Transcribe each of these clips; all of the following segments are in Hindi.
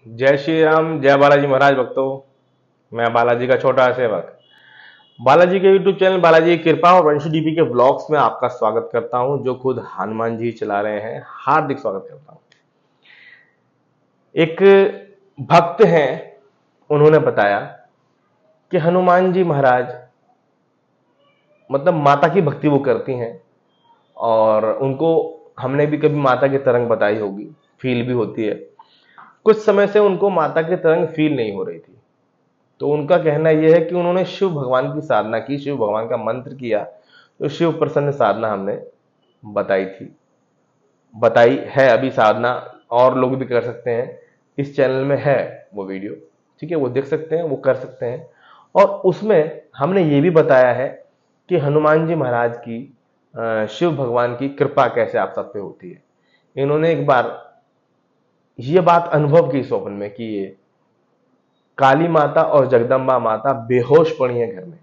जय श्री राम, जय बालाजी महाराज भक्तों। मैं बालाजी का छोटा सेवक बालाजी के यूट्यूब चैनल बालाजी की कृपा और वंशी डीपी के ब्लॉग्स में आपका स्वागत करता हूं, जो खुद हनुमान जी चला रहे हैं। हार्दिक स्वागत करता हूं। एक भक्त हैं, उन्होंने बताया कि हनुमान जी महाराज मतलब माता की भक्ति वो करती हैं, और उनको हमने भी कभी माता की तरंग बताई होगी, फील भी होती है। कुछ समय से उनको माता की तरंग फील नहीं हो रही थी, तो उनका कहना यह है कि उन्होंने शिव भगवान की साधना की, शिव भगवान का मंत्र किया। तो शिव प्रसन्न साधना हमने बताई थी, बताई है अभी साधना, और लोग भी कर सकते हैं। इस चैनल में है वो वीडियो, ठीक है, वो देख सकते हैं, वो कर सकते हैं। और उसमें हमने ये भी बताया है कि हनुमान जी महाराज की शिव भगवान की कृपा कैसे आप सब पे होती है। इन्होंने एक बार ये बात अनुभव की स्वप्न में कि ये काली माता और जगदम्बा माता बेहोश पड़ी हैं घर में,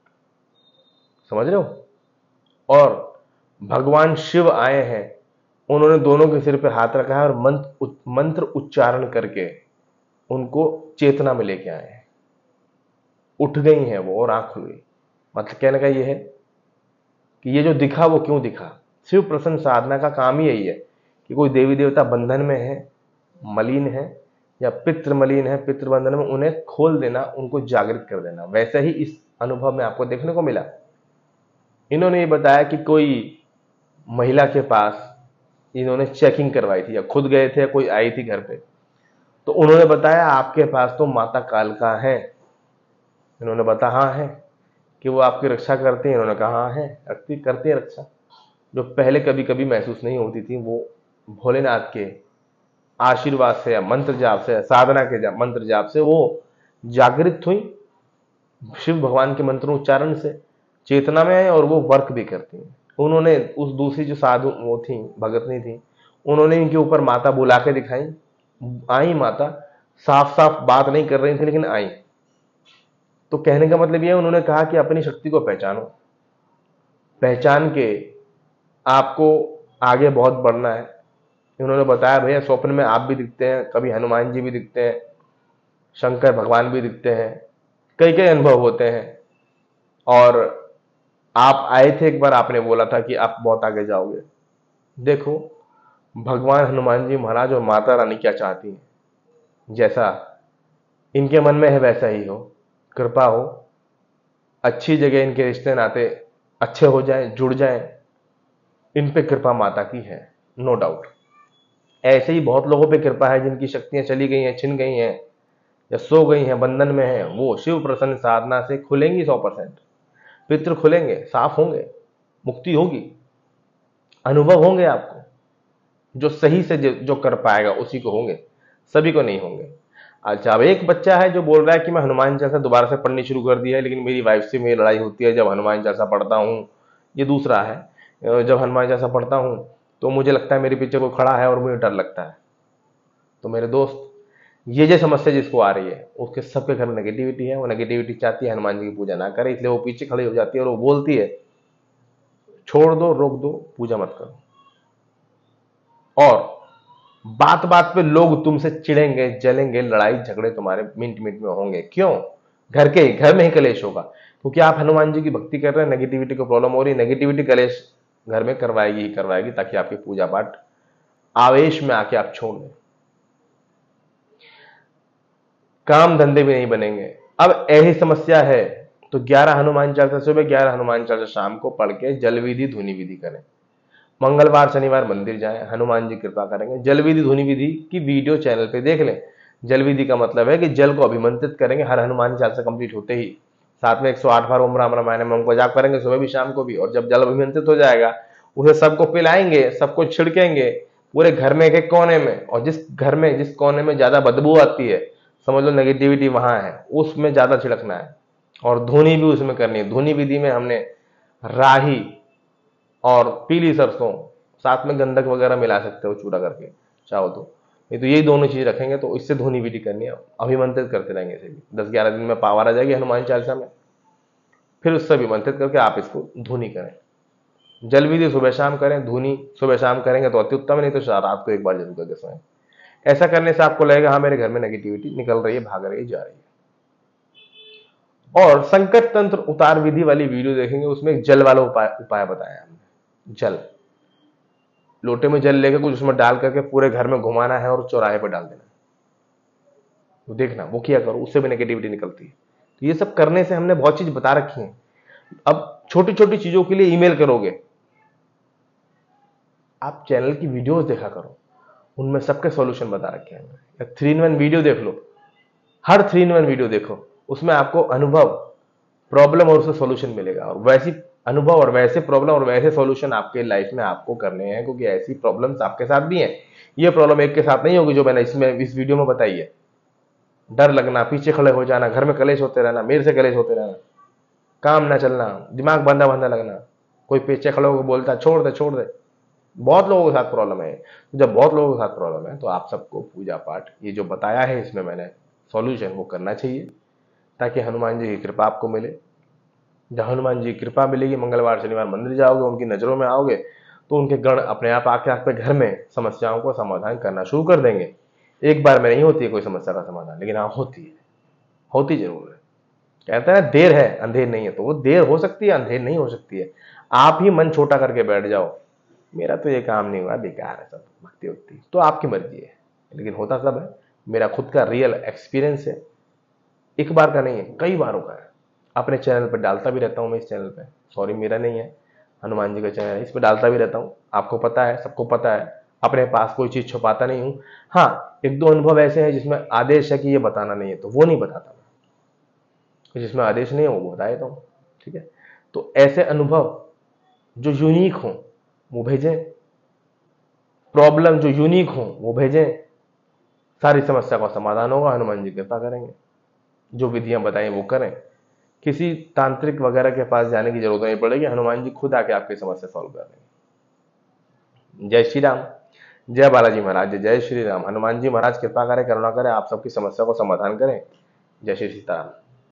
समझ रहे हो, और भगवान शिव आए हैं। उन्होंने दोनों के सिर पे हाथ रखा है और मंत्र उच्चारण करके उनको चेतना में लेके आए हैं। उठ गई हैं वो और आंख खुल गई। मतलब कहने का ये है कि ये जो दिखा वो क्यों दिखा। शिव प्रसन्न साधना का काम ही यही है कि कोई देवी देवता बंधन में है, मलिन है, या पितृ मलिन है, पितृ बंधन में, उन्हें खोल देना, उनको जागृत कर देना। वैसे ही इस अनुभव में आपको देखने को मिला। इन्होंने ये बताया कि कोई महिला के पास इन्होंने चेकिंग करवाई थी, या खुद गए थे, या कोई आई थी घर पे, तो उन्होंने बताया आपके पास तो माता कालका है। इन्होंने बताया हाँ है। कि वो आपकी रक्षा करती हैं? इन्होंने कहा हाँ है, करती है रक्षा। जो पहले कभी कभी महसूस नहीं होती थी, वो भोलेनाथ के आशीर्वाद से या मंत्र जाप से, साधना के मंत्र जाप से वो जागृत हुई, शिव भगवान के मंत्रोच्चारण से चेतना में आए, और वो वर्क भी करती हैं। उन्होंने उस दूसरी जो साधु वो थी, भगतनी थी, उन्होंने इनके ऊपर माता बुला के दिखाई। आई माता, साफ साफ बात नहीं कर रही थी, लेकिन आई। तो कहने का मतलब यह, उन्होंने कहा कि अपनी शक्ति को पहचानो, पहचान के आपको आगे बहुत बढ़ना है। उन्होंने बताया भैया स्वप्न में आप भी दिखते हैं, कभी हनुमान जी भी दिखते हैं, शंकर भगवान भी दिखते हैं, कई कई अनुभव होते हैं। और आप आए थे एक बार, आपने बोला था कि आप बहुत आगे जाओगे। देखो भगवान हनुमान जी महाराज और माता रानी क्या चाहती हैं, जैसा इनके मन में है वैसा ही हो, कृपा हो, अच्छी जगह इनके रिश्ते नाते अच्छे हो जाएं, जुड़ जाएं। इन पे कृपा माता की है, नो डाउट। ऐसे ही बहुत लोगों पे कृपा है जिनकी शक्तियां चली गई हैं, छिन गई हैं, या सो गई हैं, बंधन में हैं। वो शिव प्रसन्न साधना से खुलेंगी 100%। पितृ खुलेंगे, साफ होंगे, मुक्ति होगी, अनुभव होंगे आपको। जो सही से जो कर पाएगा उसी को होंगे, सभी को नहीं होंगे। अच्छा, अब एक बच्चा है जो बोल रहा है कि मैं हनुमान चालीसा दोबारा से पढ़नी शुरू कर दिया है, लेकिन मेरी वाइफ से मेरी लड़ाई होती है जब हनुमान चालीसा पढ़ता हूँ। ये दूसरा है, जब हनुमान चालीसा पढ़ता हूँ तो मुझे लगता है मेरे पीछे कोई खड़ा है और मुझे डर लगता है। तो मेरे दोस्त, ये जो समस्या जिसको आ रही है, उसके सबके घर में नेगेटिविटी है। वो नेगेटिविटी चाहती है हनुमान जी की पूजा ना करे, इसलिए वो पीछे खड़ी हो जाती है और वो बोलती है छोड़ दो, रोक दो, पूजा मत करो। और बात बात पे लोग तुमसे चिढ़ेंगे, जलेंगे, लड़ाई झगड़े तुम्हारे मिनट मिनट में होंगे। क्यों? घर में ही कलेश होगा, क्योंकि आप हनुमान जी की भक्ति कर रहे हैं। नेगेटिविटी को प्रॉब्लम हो रही है, नेगेटिविटी कलेश घर में करवाएगी ही करवाएगी, ताकि आपकी पूजा पाठ आवेश में आके आप छोड़ दें। काम धंधे भी नहीं बनेंगे। अब ऐसी समस्या है तो 11 हनुमान चालीसा सुबह, 11 हनुमान चालीसा शाम को पढ़ के जल विधि धुनि विधि करें। मंगलवार शनिवार मंदिर जाएं, हनुमान जी कृपा करेंगे। जल विधि धुनि विधि की वीडियो चैनल पे देख लें। जल विधि का मतलब है कि जल को अभिमंत्रित करेंगे हर हनुमान चालीसा कंप्लीट होते ही। साथ में 108 बार ओम राम रामायण में का जाप करेंगे, सुबह भी शाम को भी। और जब जल अभिमंत्रित हो जाएगा, उसे सबको पिलाएंगे, सबको छिड़केंगे पूरे घर में, एक एक कोने में। और जिस घर में, जिस कोने में ज्यादा बदबू आती है, समझ लो नेगेटिविटी वहां है, उसमें ज्यादा छिड़कना है। और धुनी भी उसमें करनी है। धुनी विधि में हमने राही और पीली सरसों, साथ में गंधक वगैरह मिला सकते हो चूरा करके चाहो तो। नहीं तो यही दोनों चीज रखेंगे तो इससे धुनी विधि करनी है। अभिमंत्रित करते रहेंगे इसे भी। 10-11 दिन में पावर आ जाएगी हनुमान चालीसा में। फिर उससे अभिमंत्रित करके आप इसको धुनी करें। जल विधि सुबह शाम करें, धुनी सुबह शाम करेंगे तो अति उत्तम है, नहीं तो रात को एक बार जरूर करके सोएं। ऐसा करने से आपको लगेगा हाँ मेरे घर में नेगेटिविटी निकल रही है, भाग रही है, जा रही है। और संकट तंत्र उतार विधि वाली वीडियो देखेंगे, उसमें एक जल वाला उपाय बताया हमने। जल, लोटे में जल लेकर कुछ उसमें डाल करके पूरे घर में घुमाना है और चौराहे पर डाल देना। वो देखना, वो किया करो, उससे भी नेगेटिविटी निकलती है। तो ये सब करने से हमने बहुत चीज बता रखी है। अब छोटी छोटी चीजों के लिए ईमेल करोगे, आप चैनल की वीडियोस देखा करो, उनमें सबके सॉल्यूशन बता रखे हैं। 3-in-1 वीडियो देख लो, हर 3-in-1 वीडियो देखो, उसमें आपको अनुभव, प्रॉब्लम और उसका सॉल्यूशन मिलेगा। और वैसी अनुभव और वैसे प्रॉब्लम और वैसे सॉल्यूशन आपके लाइफ में आपको करने हैं, क्योंकि ऐसी प्रॉब्लम्स आपके साथ भी हैं। ये प्रॉब्लम एक के साथ नहीं होगी जो मैंने इस वीडियो में बताई है। डर लगना, पीछे खड़े हो जाना, घर में कलेश होते रहना, मेरे से कलेश होते रहना, काम ना चलना, दिमाग बंदा बंदा लगना, कोई पीछे खड़े होकर बोलता छोड़ दे छोड़ दे, बहुत लोगों के साथ प्रॉब्लम है। जब बहुत लोगों के साथ प्रॉब्लम है तो आप सबको पूजा पाठ, ये जो बताया है इसमें मैंने सॉल्यूशन, वो करना चाहिए, ताकि हनुमान जी की कृपा आपको मिले। जब हनुमान जी की कृपा मिलेगी, मंगलवार शनिवार मंदिर जाओगे, उनकी नजरों में आओगे, तो उनके गण अपने आप आके आपके घर में समस्याओं को समाधान करना शुरू कर देंगे। एक बार में नहीं होती है कोई समस्या का समाधान, लेकिन हाँ होती है, होती जरूर है। कहते हैं देर है अंधेर नहीं है, तो वो देर हो सकती है, अंधेर नहीं हो सकती है। आप ही मन छोटा करके बैठ जाओ, मेरा तो ये काम नहीं हुआ, बेकार है सब, भक्ति उक्ति, तो आपकी मर्जी है, लेकिन होता सब है। मेरा खुद का रियल एक्सपीरियंस है, एक बार का नहीं है, कई बारों का है। अपने चैनल पर डालता भी रहता हूं मैं, इस चैनल पे, सॉरी मेरा नहीं है, हनुमान जी का चैनल है, इस पर डालता भी रहता हूं। आपको पता है, सबको पता है, अपने पास कोई चीज छुपाता नहीं हूं। हाँ, एक दो अनुभव ऐसे हैं जिसमें आदेश है कि ये बताना नहीं है, तो वो नहीं बताता मैं। जिसमें आदेश नहीं है वो बता देता हूं, ठीक है। तो ऐसे अनुभव जो यूनिक हो वो भेजें, प्रॉब्लम जो यूनिक हो वो भेजें, सारी समस्या का समाधान होगा, हनुमान जी कृपा करेंगे। जो विधियां बताई वो करें, किसी तांत्रिक वगैरह के पास जाने की जरूरत नहीं पड़ेगी, हनुमान जी खुद आके आपकी समस्या सॉल्व कर देंगे। जय श्री राम, जय बालाजी महाराज, जय श्री राम। हनुमान जी महाराज कृपा करें, करुणा करें, आप सबकी समस्या को समाधान करें। जय श्री सीताराम।